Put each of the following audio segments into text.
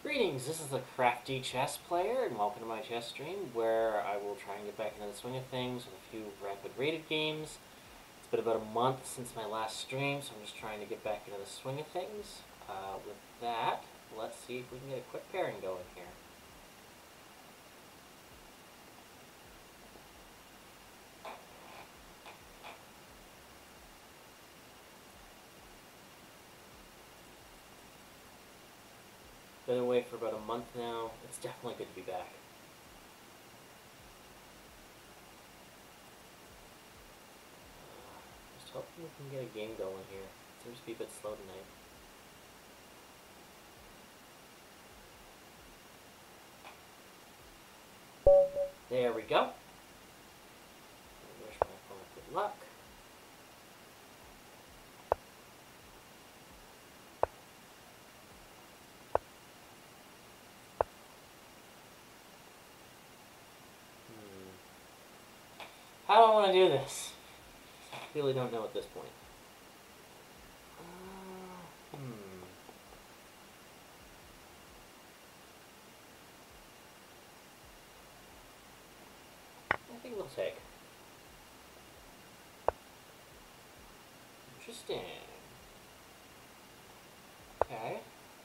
Greetings, this is the Crafty Chess Player, and welcome to my chess stream, where I will try and get back into the swing of things with a few rapid rated games. It's been about a month since my last stream, so I'm just trying to get back into the swing of things. With that, let's see if we can get a quick pairing going here. Been away for about a month now. It's definitely good to be back. Just hoping we can get a game going here. It seems to be a bit slow tonight. There we go. I wish my opponent good luck. How do I want to do this? I really don't know at this point. I think we'll take. Interesting. Okay.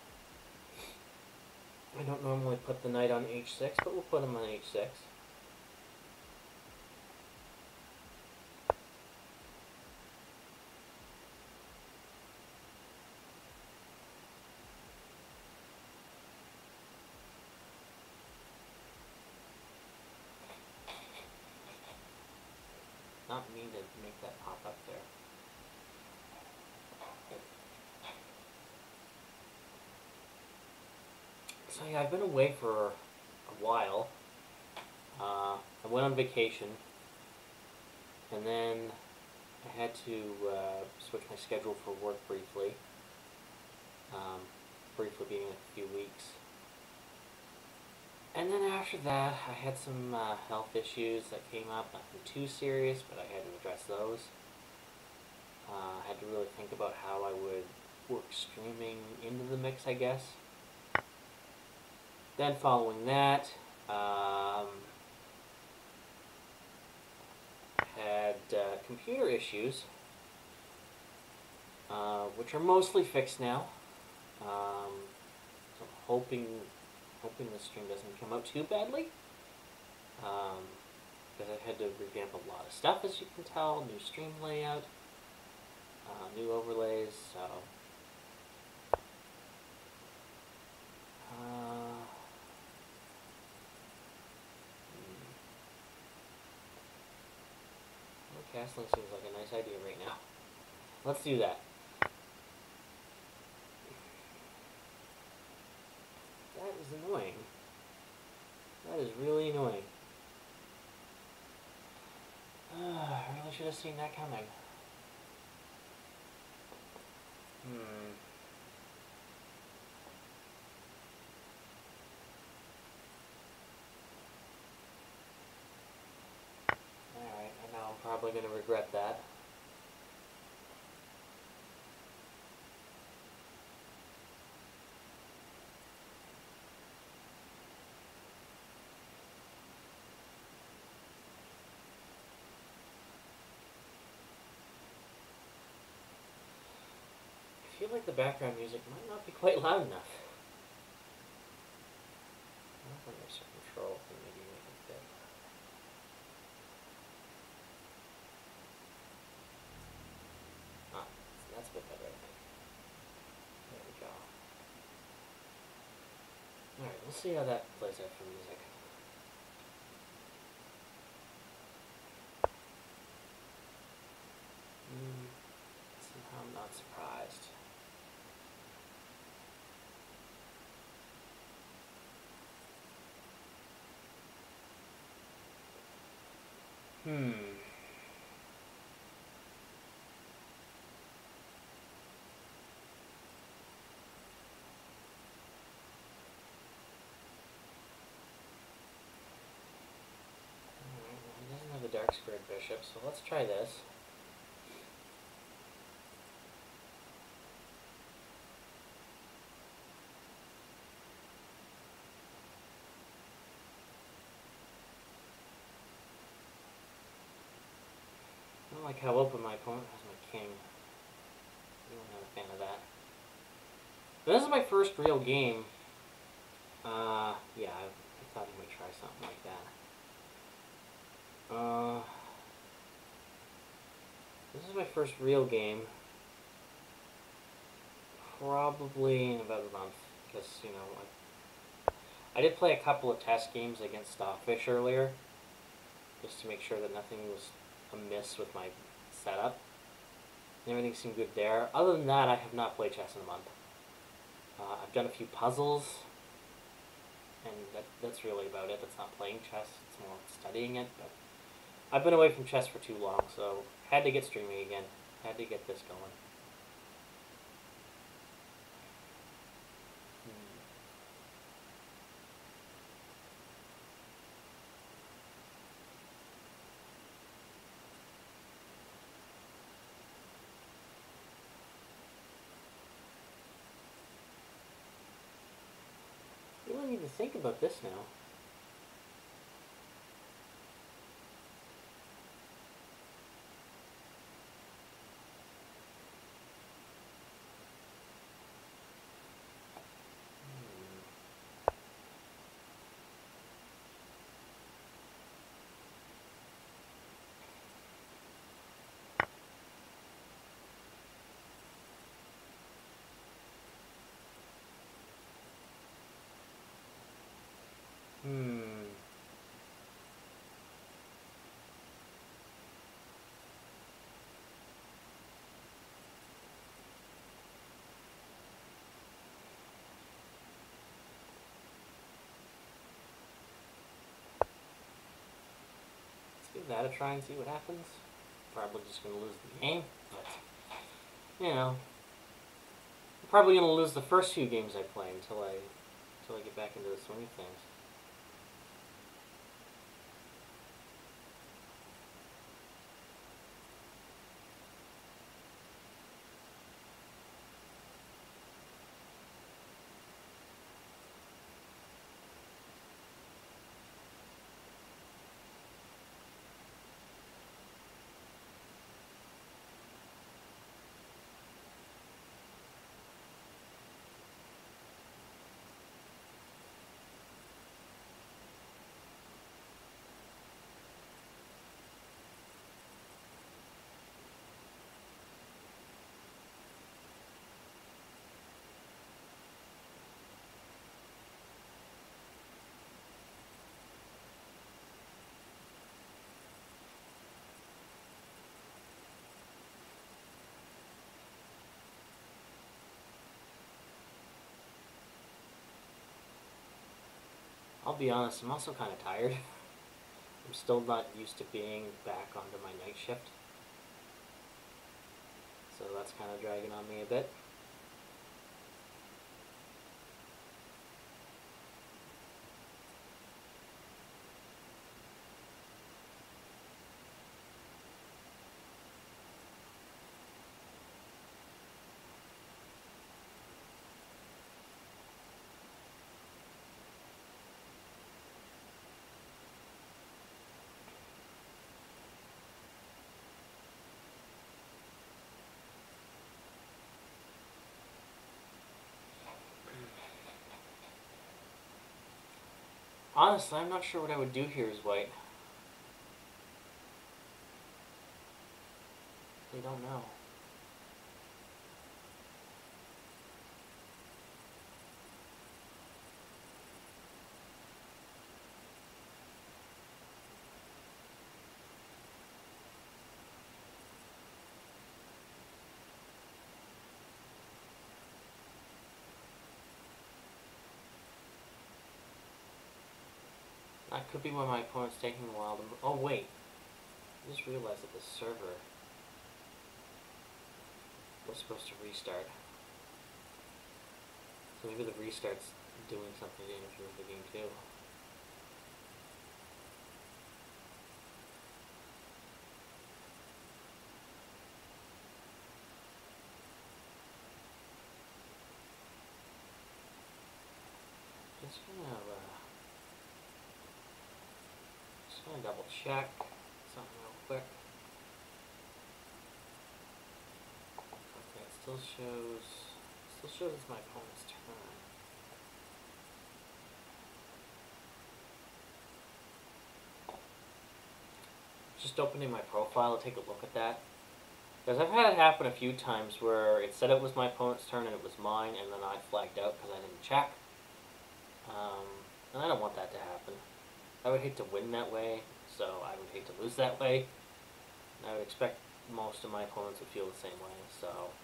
I don't normally put the knight on h6, but we'll put him on h6. Not mean to make that pop up there. So yeah, I've been away for a while. I went on vacation, and then I had to switch my schedule for work briefly. Briefly being a few weeks. And then after that, I had some health issues that came up, nothing too serious, but I had to address those. I had to really think about how I would work streaming into the mix, I guess. Then following that, had computer issues, which are mostly fixed now. So I'm hoping the stream doesn't come out too badly. Because I've had to revamp a lot of stuff, as you can tell. New stream layout, new overlays, so... Castling seems like a nice idea right now. Let's do that. That is annoying. That is really annoying. I really should have seen that coming. Alright, I know I'm probably going to regret that. I feel like the background music might not be quite loud enough. I don't think there's a control thing maybe make it fit. Ah, that's a bit better, I think. There we go. Alright, we'll see how that plays out for music. Somehow I'm not surprised. He doesn't have the dark squared bishop, so let's try this. like how open my opponent has my king. Really not a fan of that. But this is my first real game. Yeah, I thought he might try something like that. This is my first real game. Probably in about a month, because, you know, I did play a couple of test games against Stockfish earlier, just to make sure that nothing was amiss with my setup. And everything seemed good there. Other than that, I have not played chess in a month. I've done a few puzzles, and that's really about it. That's not playing chess, it's more studying it. But I've been away from chess for too long, so had to get streaming again. Had to get this going. You don't even think about this now. Hmm. Let's give that a try and see what happens. Probably just gonna lose the game, but you know, I'm probably gonna lose the first few games I play until I get back into the swing of things. I'll be honest, I'm also kind of tired. I'm still not used to being back onto my night shift, so that's kind of dragging on me a bit. Honestly, I'm not sure what I would do here as white. They don't know. That could be why my opponent's taking a while to move. Oh, wait. I just realized that the server was supposed to restart. So maybe the restart's doing something to interfere with the game too. Just gonna double check something real quick. still shows it's my opponent's turn. Just opening my profile to take a look at that. Because I've had it happen a few times where it said it was my opponent's turn and it was mine, and then I flagged out because I didn't check. And I don't want that to happen. I would hate to win that way, so I would hate to lose that way. And I would expect most of my opponents would feel the same way, so...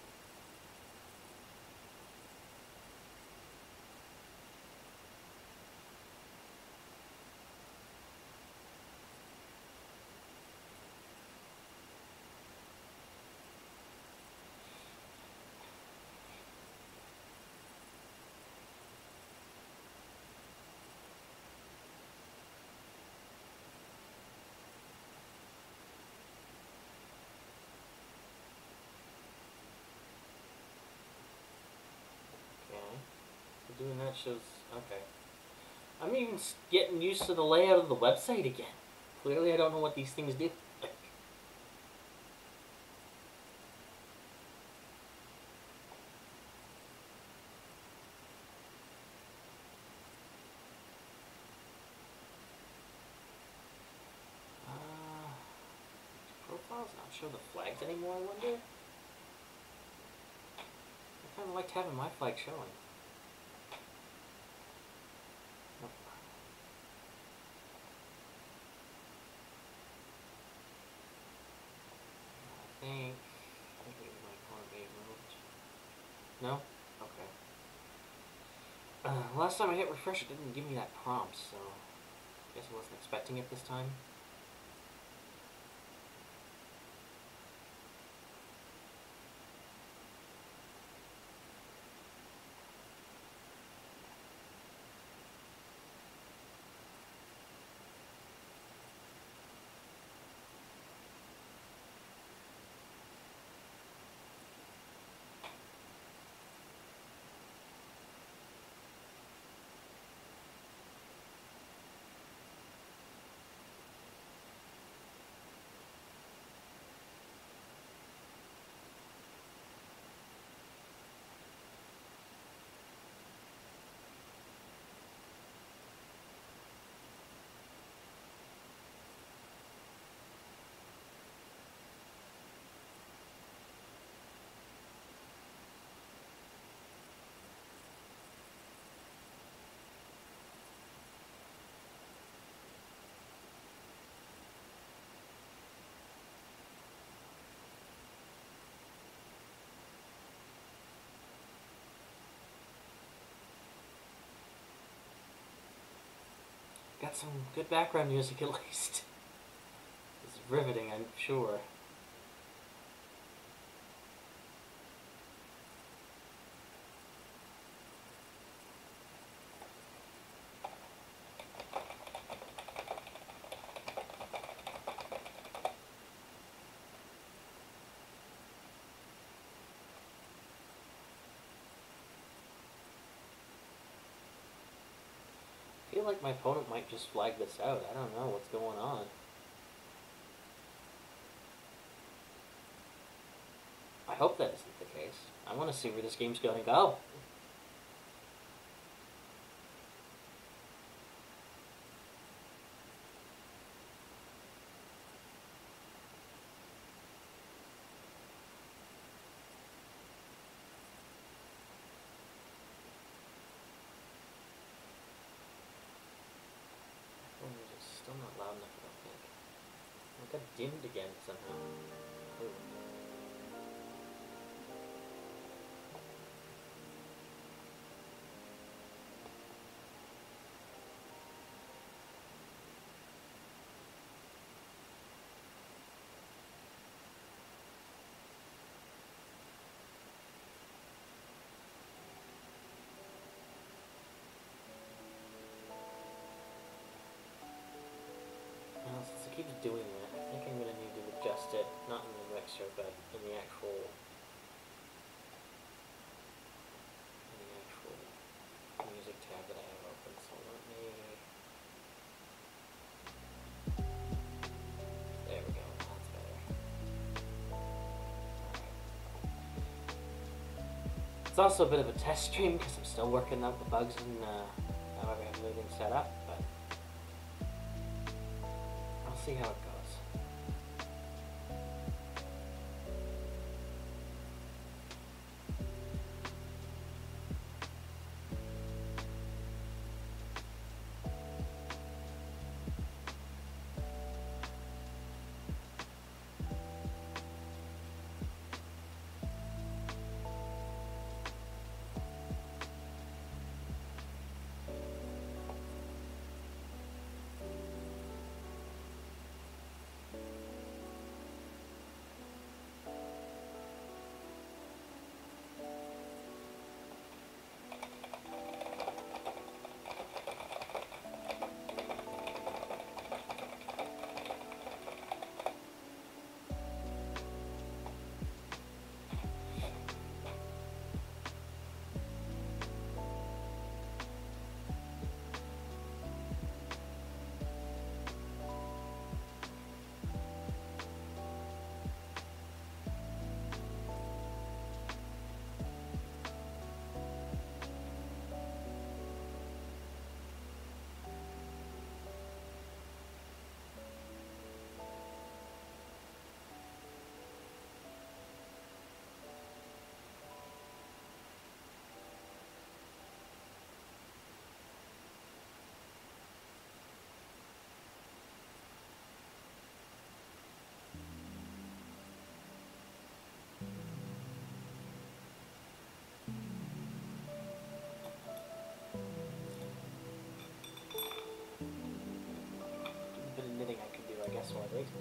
Doing that shows... okay. I'm even getting used to the layout of the website again. Clearly I don't know what these things do. Profiles not show the flags anymore, I wonder? I kind of liked having my flag showing. I think maybe my opponent may have moved. No? Okay. Last time I hit refresh, it didn't give me that prompt, so I guess I wasn't expecting it this time. Got some good background music at least. It's riveting, I'm sure. I feel like my opponent might just flag this out. I don't know what's going on. I hope that isn't the case. I want to see where this game's going to go. It's still not loud enough, I don't think. It got dimmed again somehow. Ooh. Well, since it keeps doing that, I think I'm going to need to adjust it, not in the mixer, but in the actual music tab that I have open. So let me... there we go, that's better. Alright. It's also a bit of a test stream because I'm still working out the bugs and how I have everything set up, but I'll see how it goes. A bit of knitting I could do, I guess, while I wait.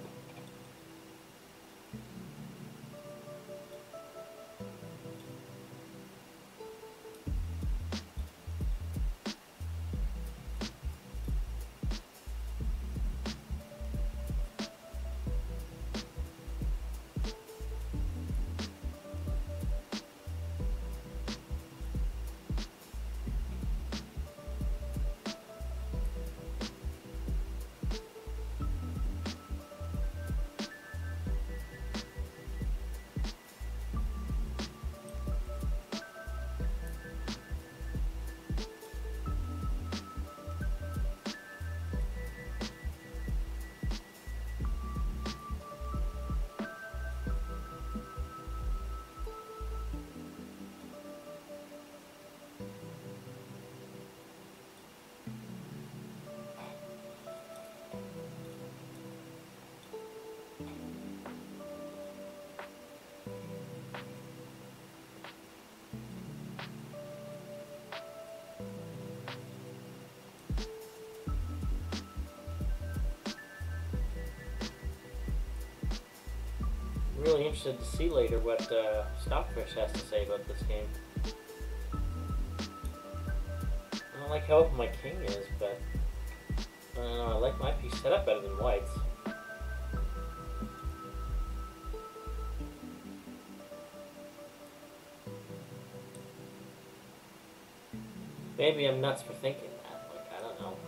Really interested to see later what Stockfish has to say about this game. I don't like how open my king is, but I don't know, I like my piece set up better than White's. Maybe I'm nuts for thinking that, like, I don't know.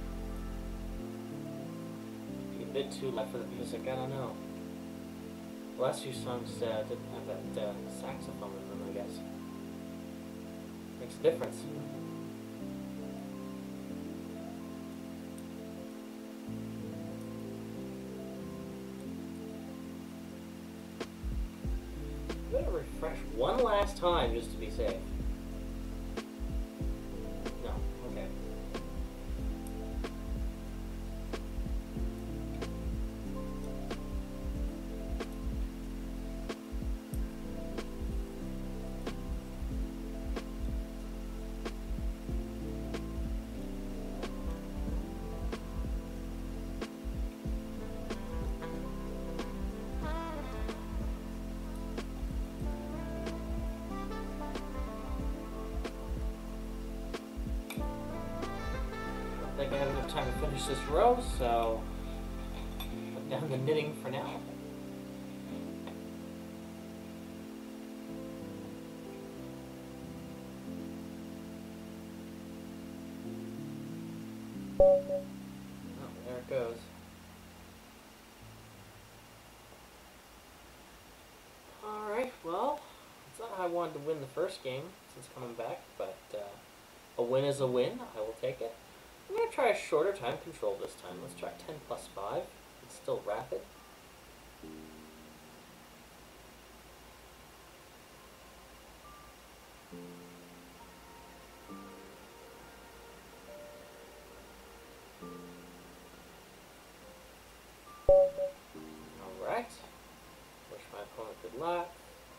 Bit too left for the music, I don't know. The last few songs didn't have that saxophone in them, I guess. Makes a difference. I'm gonna refresh one last time just to be safe. No, okay. I think I have enough time to finish this row, so put down the knitting for now. Oh, there it goes. Alright, well, it's not how I wanted to win the first game since coming back, but a win is a win. I will take it. I'm going to try a shorter time control this time. Let's try 10 plus 5. It's still rapid. Alright. Wish my opponent good luck.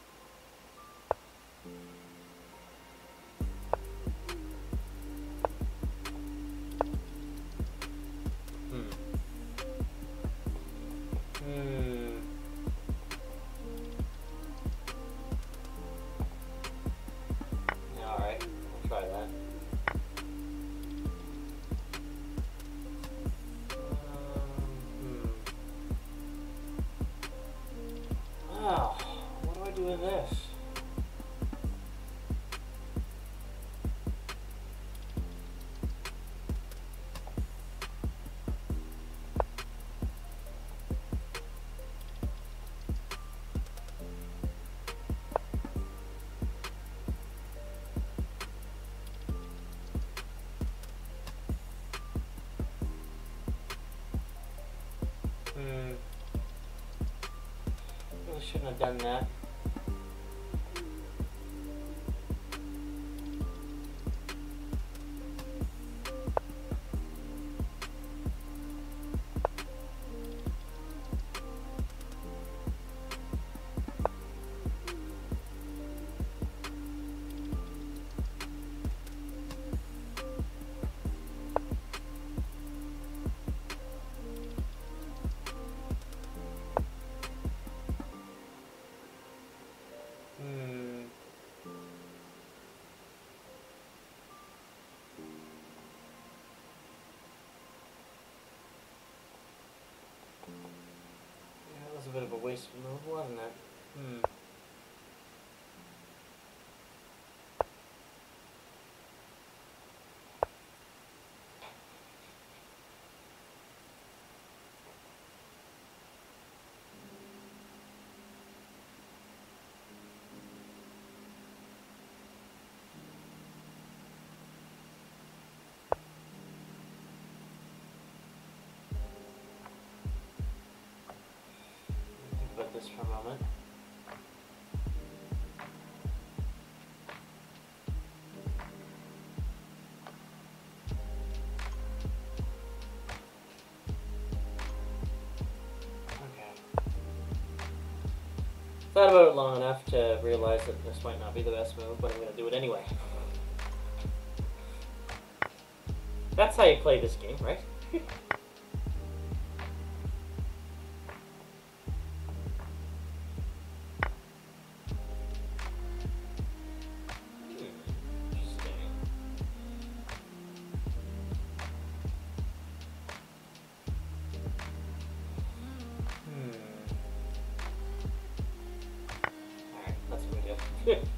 Alright, I'll try that. Oh, what do I do with this? Really shouldn't have done that. That was a bit of a wasteful move, wasn't it? Think about this for a moment. Thought about it long enough to realize that this might not be the best move, but I'm going to do it anyway. That's how you play this game, right? Alright, that's what we do.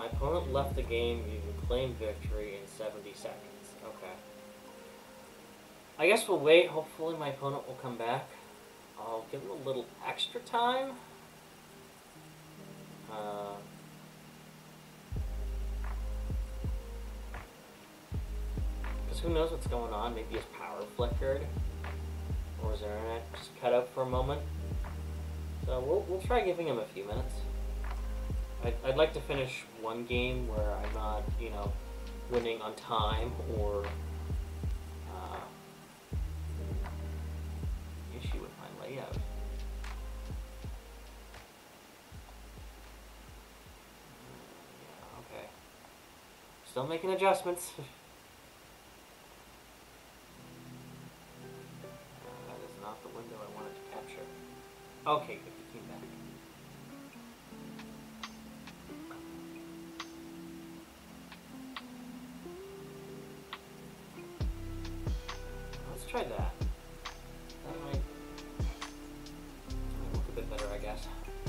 My opponent left the game. You can claim victory in 70 seconds. Okay. I guess we'll wait. Hopefully my opponent will come back. I'll give him a little extra time. Because who knows what's going on. Maybe his power flickered. Or his internet just cut out for a moment. So we'll try giving him a few minutes. I'd like to finish one game where I'm not, you know, winning on time or issue with my layout. Yeah, okay. Still making adjustments. That is not the window I wanted to capture. Okay, good. He came back. Let's try that. That might look a bit better, I guess.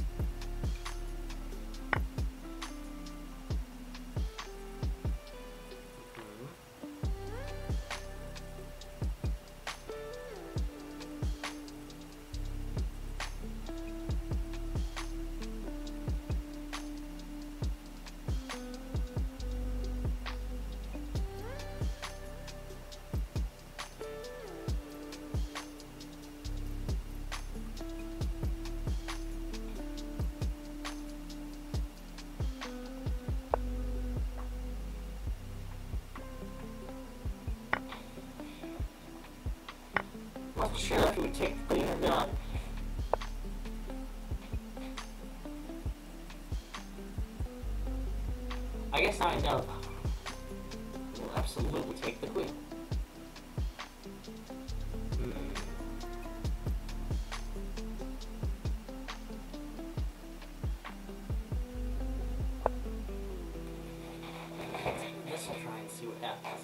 Not sure if he would take the queen or not. I guess now I know. He will absolutely take the queen. I guess I'll try and see what happens.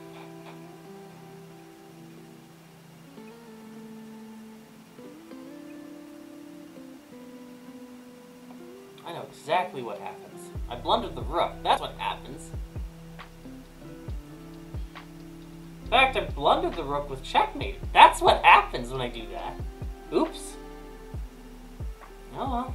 I know exactly what happens. I blundered the rook. That's what happens. In fact, I blundered the rook with checkmate. That's what happens when I do that. Oops. Oh well.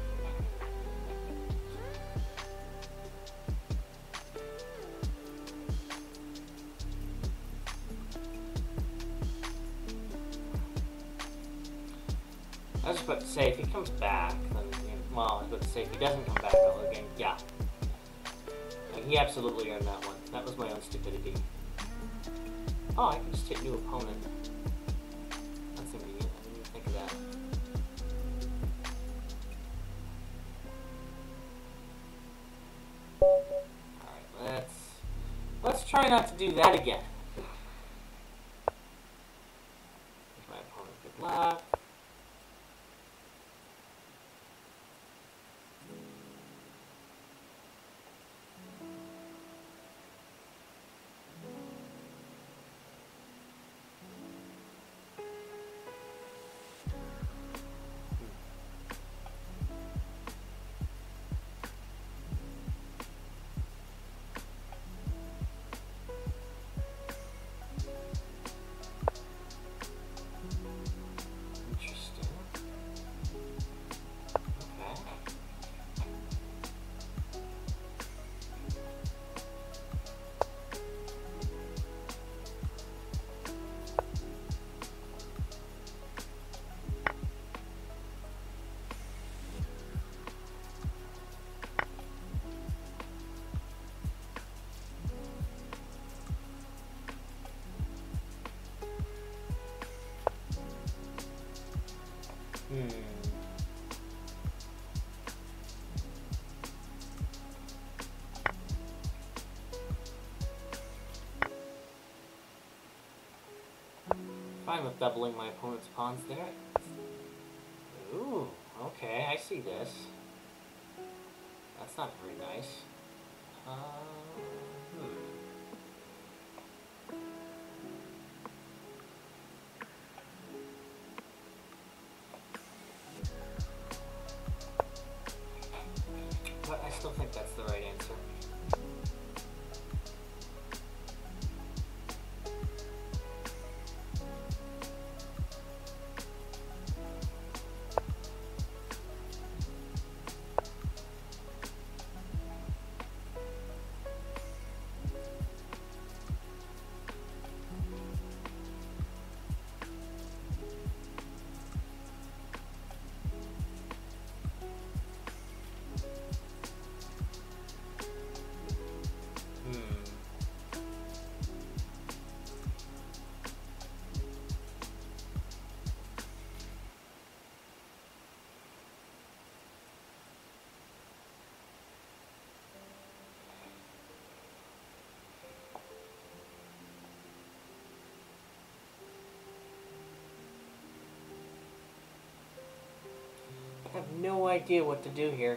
I was about to say, if he comes back, then, well, I was about to say, if he doesn't come back, I'll again, yeah. Like, he absolutely earned that one. That was my own stupidity. Oh, I can just hit new opponent. That's convenient. I didn't even think of that. Alright, let's try not to do that again. Give my opponent good luck. Fine with doubling my opponent's pawns there. Ooh, okay, I see this. That's not very nice. But I still think that's the right answer. I have no idea what to do here.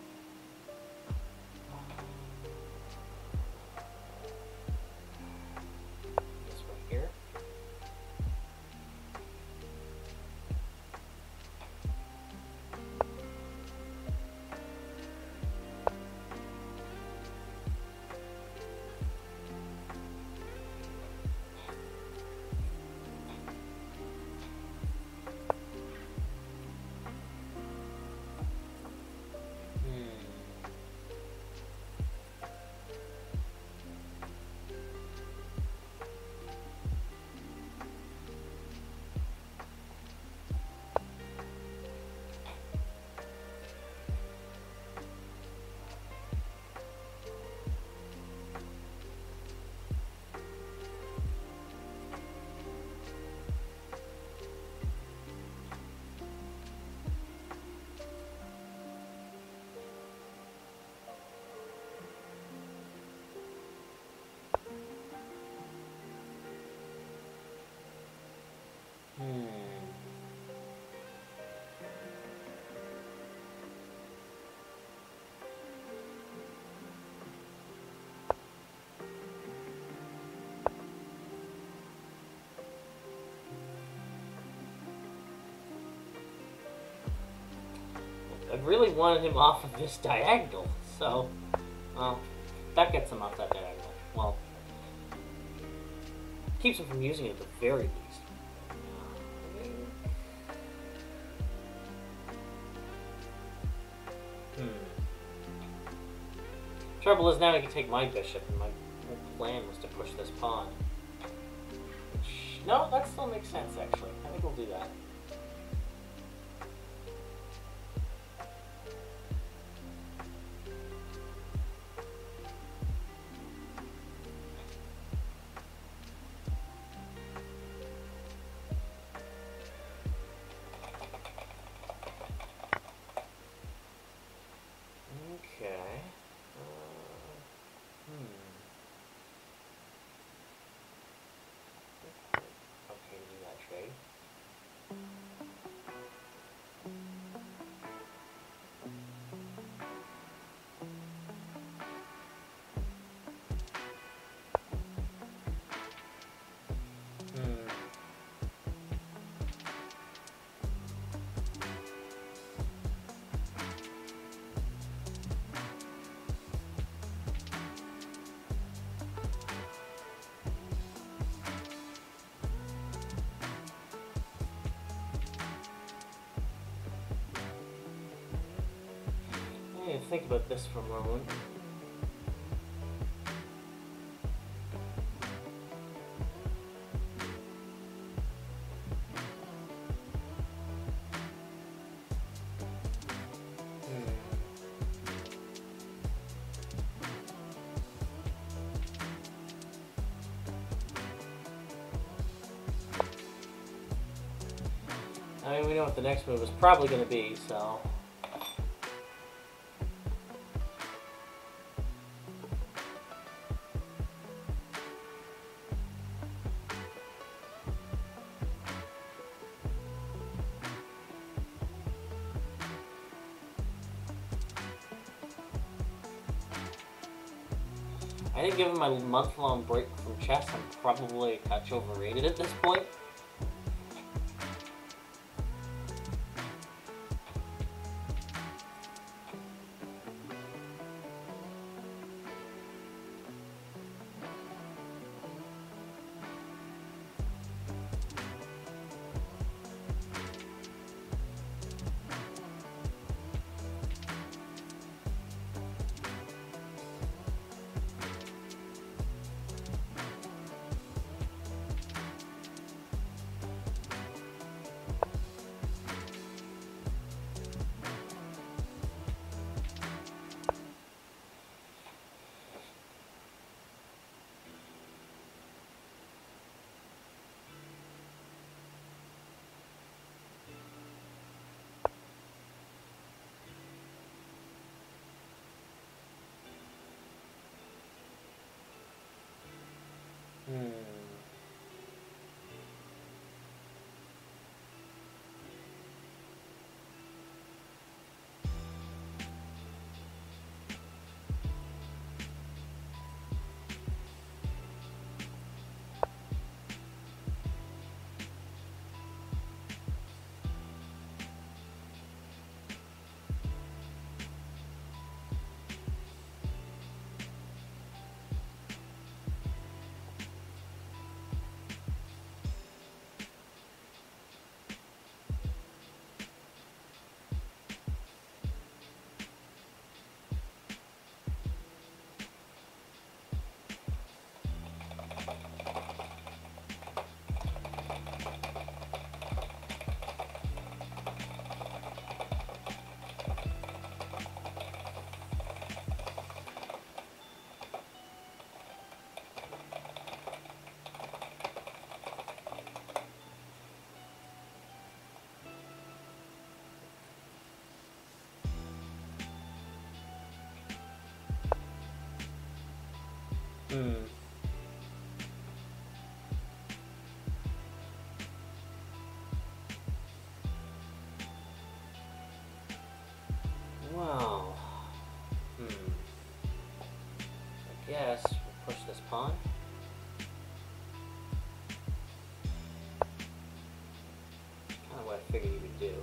This one here. I really wanted him off of this diagonal, so, well, that gets him off that diagonal. Well, keeps him from using it at the very least. Trouble is now I can take my bishop, and my whole plan was to push this pawn. Which, no, that still makes sense, actually. I think we'll do that. Think about this for a moment. I mean, we know what the next move is probably going to be, so... I think given my month-long break from chess, I'm probably a touch overrated at this point. Hmm. Well, I guess we'll push this pawn. Kind of what I figured he would do.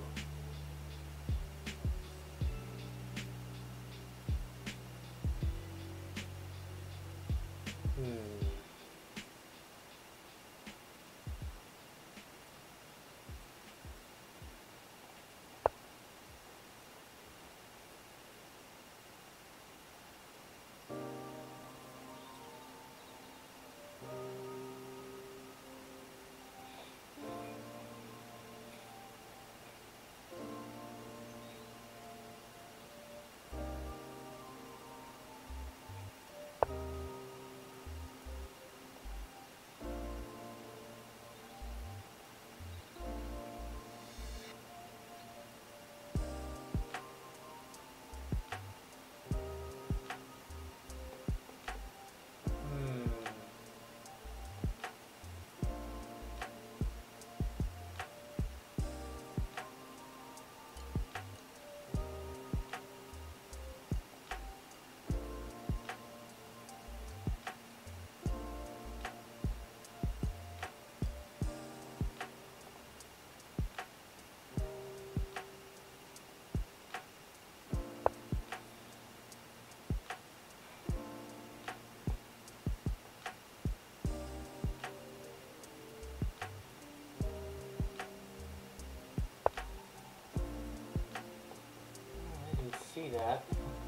See that.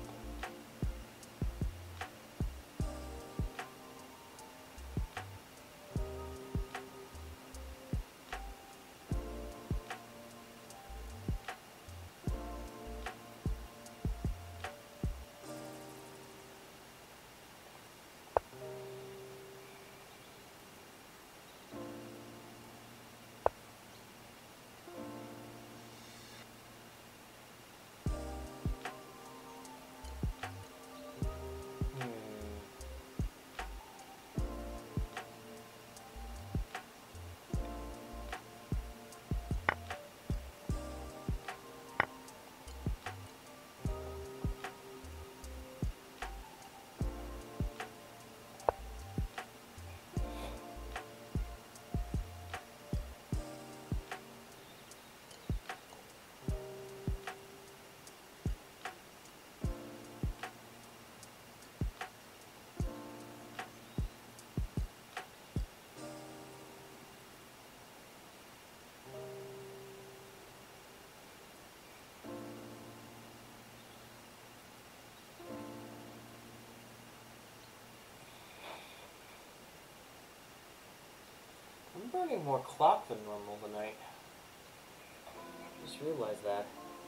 I'm burning more clock than normal tonight. Just realized that.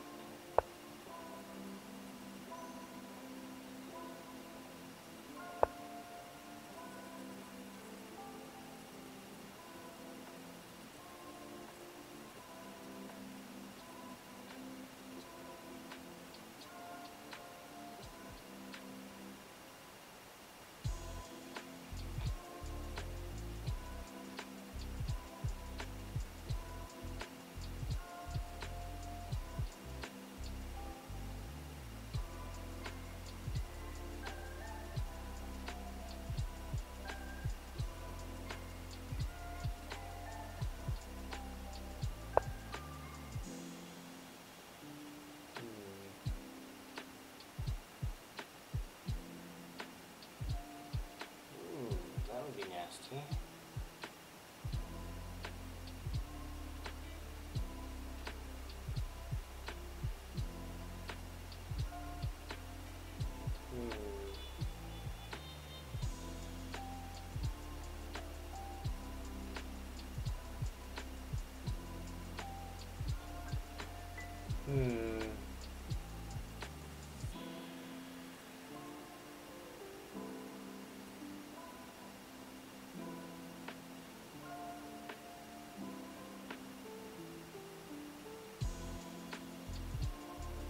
That would be nasty.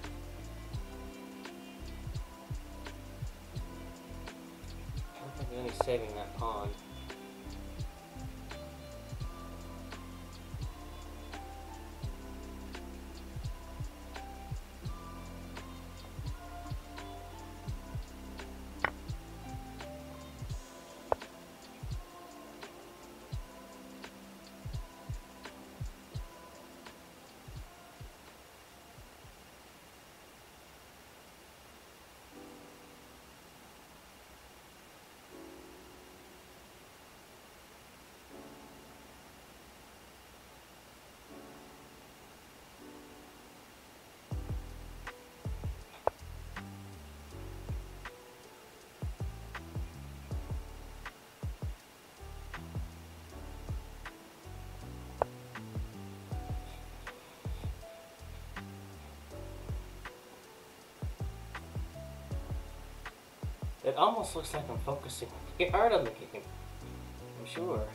Any saving that pawn. It almost looks like I'm focusing pretty hard on the game. I'm sure.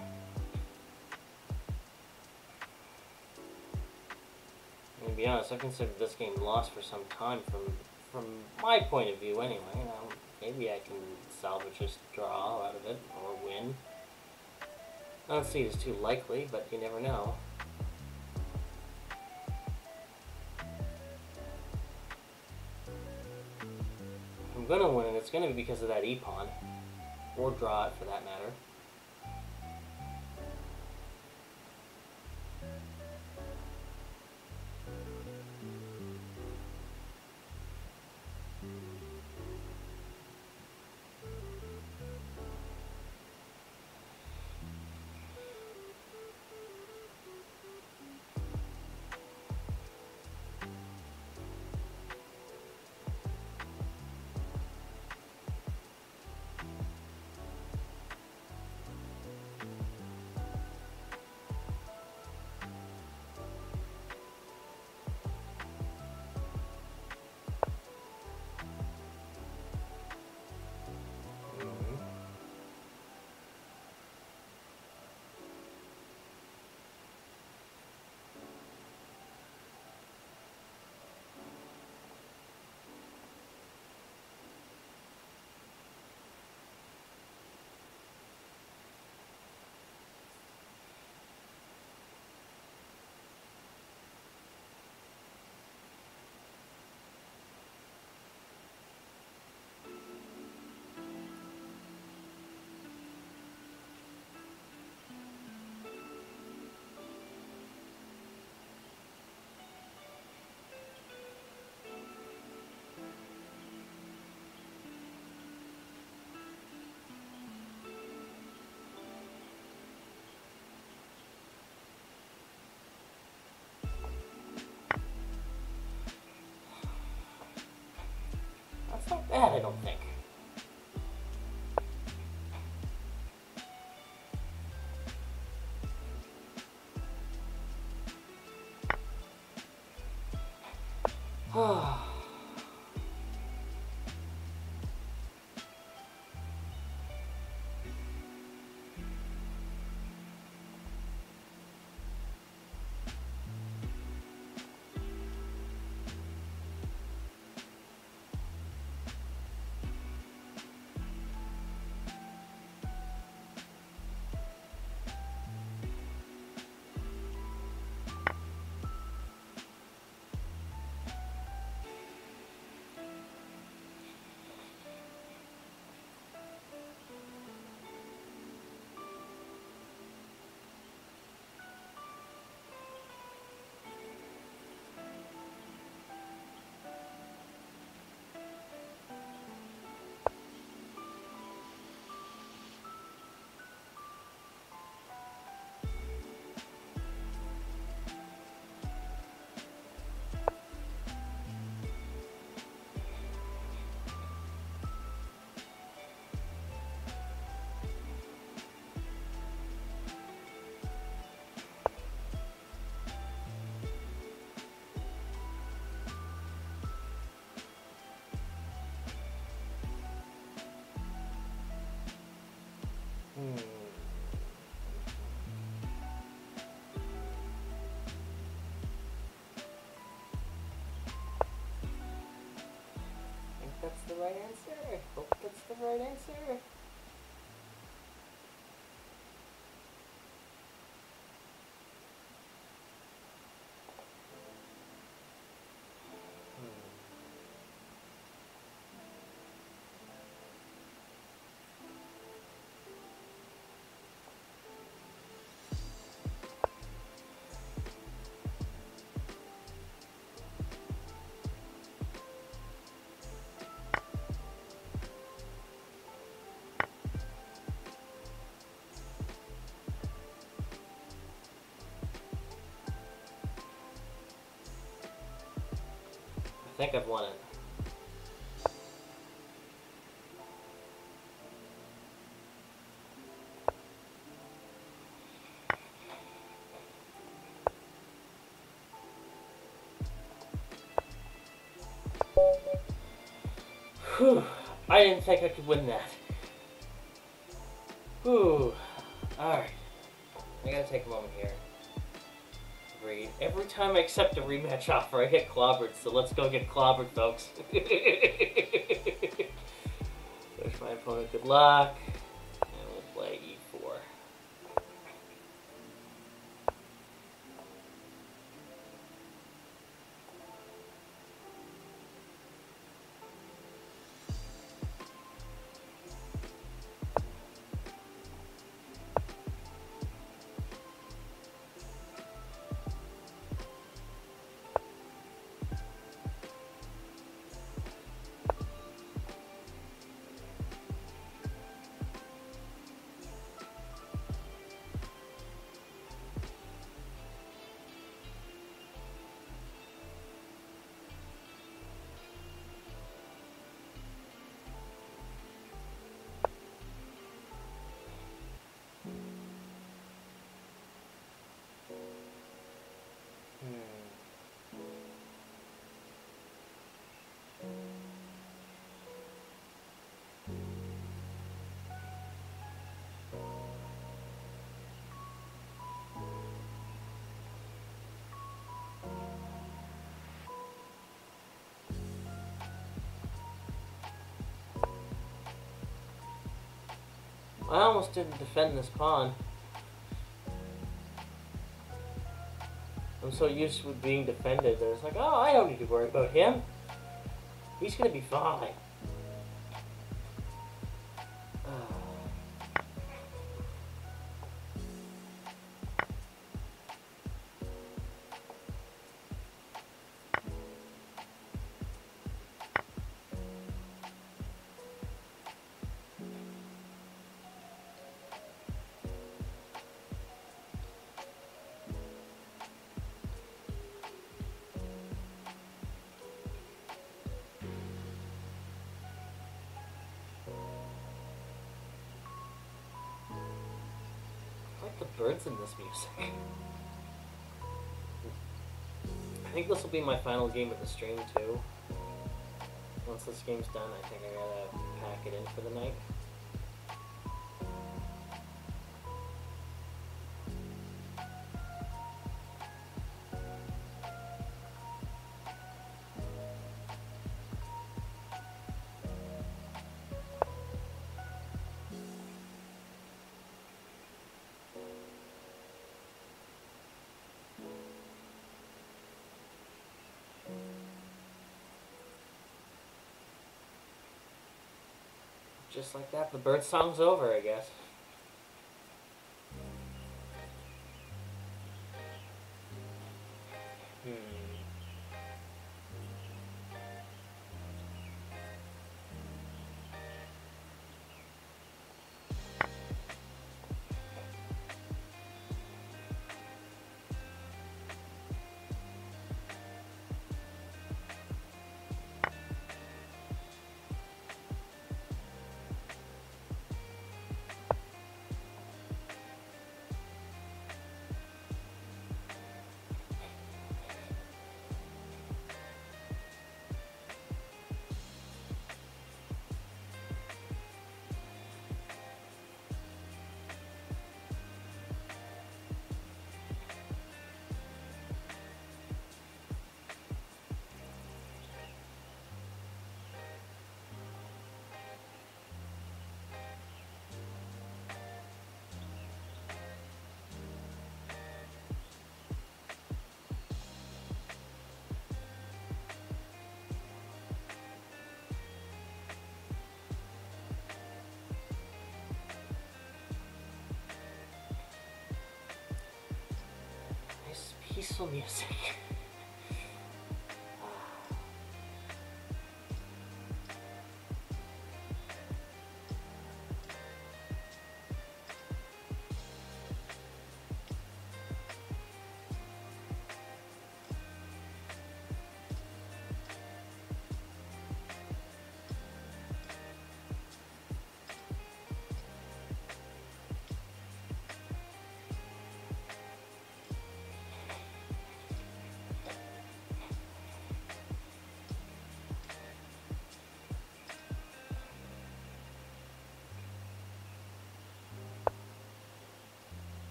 To be honest, I consider this game lost for some time from my point of view anyway. Maybe I can salvage this draw out of it, or win. I don't see it as too likely, but you never know. If I'm gonna win it, it's gonna be because of that e-pawn. Or draw it, for that matter. That's not bad, I don't think. That's the right answer. I hope that's the right answer. think I've won it. Whew. I didn't think I could win that. Whew. Alright. I gotta take a moment here. Read. Every time I accept a rematch offer, I get clobbered, so let's go get clobbered, folks. Wish my opponent good luck. And we'll play E4. I almost didn't defend this pawn. I'm so used to it being defended that it's like, oh, I don't need to worry about him. He's gonna be fine. I like the birds in this music. I think this will be my final game of the stream too. Once this game's done, I think I gotta pack it in for the night. Just like that, the bird song's over, I guess. Nice peaceful music.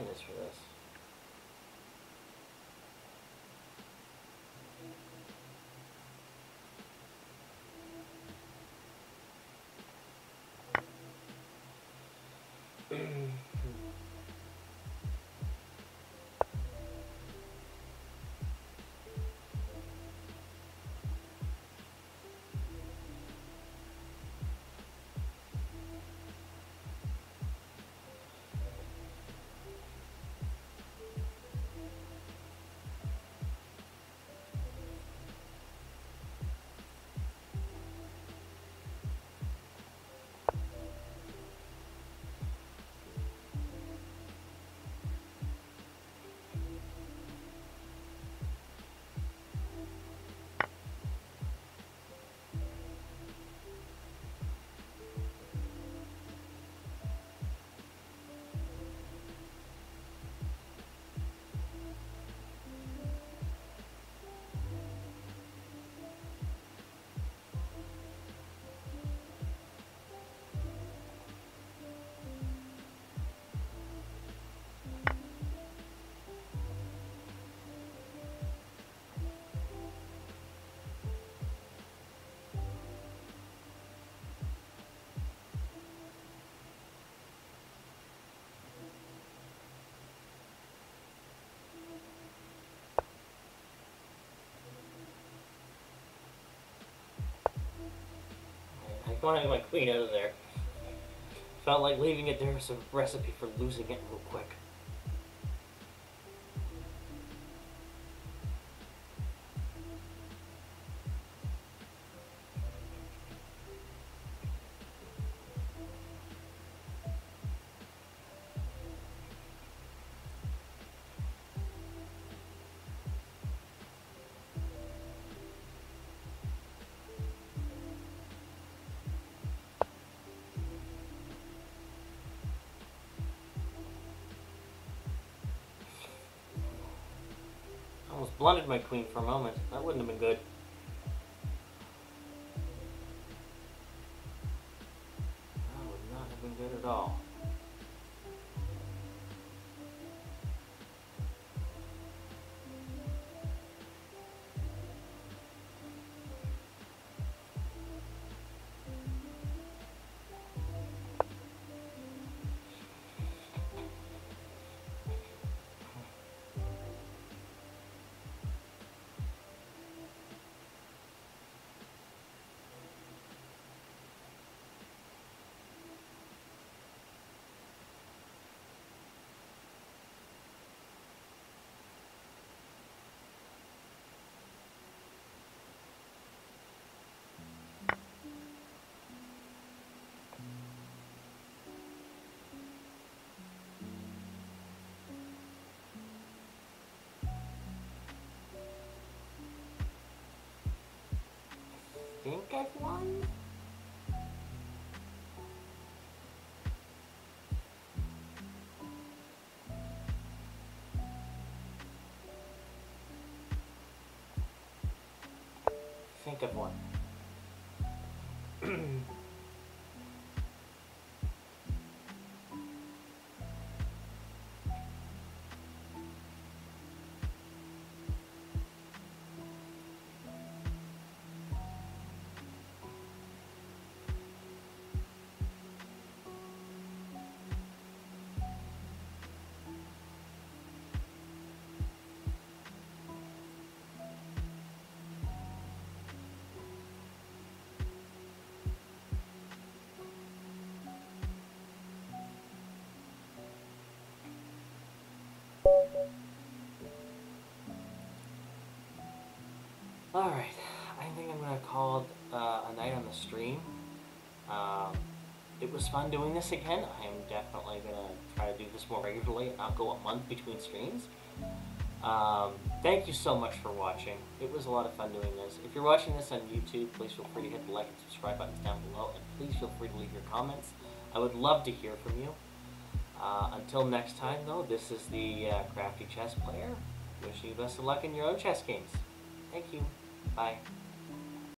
coin is for this. I want to get my queen out of there. Felt like leaving it there was a recipe for losing it real quick. Almost blunted my queen for a moment. That wouldn't have been good. That would not have been good at all. I think I've won? I think I've won. Alright, I think I'm going to call it a night on the stream. It was fun doing this again. I am definitely going to try to do this more regularly and not go a month between streams. Thank you so much for watching. It was a lot of fun doing this. If you're watching this on YouTube, please feel free to hit the like and subscribe buttons down below, and please feel free to leave your comments. I would love to hear from you. Until next time, though, this is the Crafty Chess Player, wishing you best of luck in your own chess games. Thank you. Bye.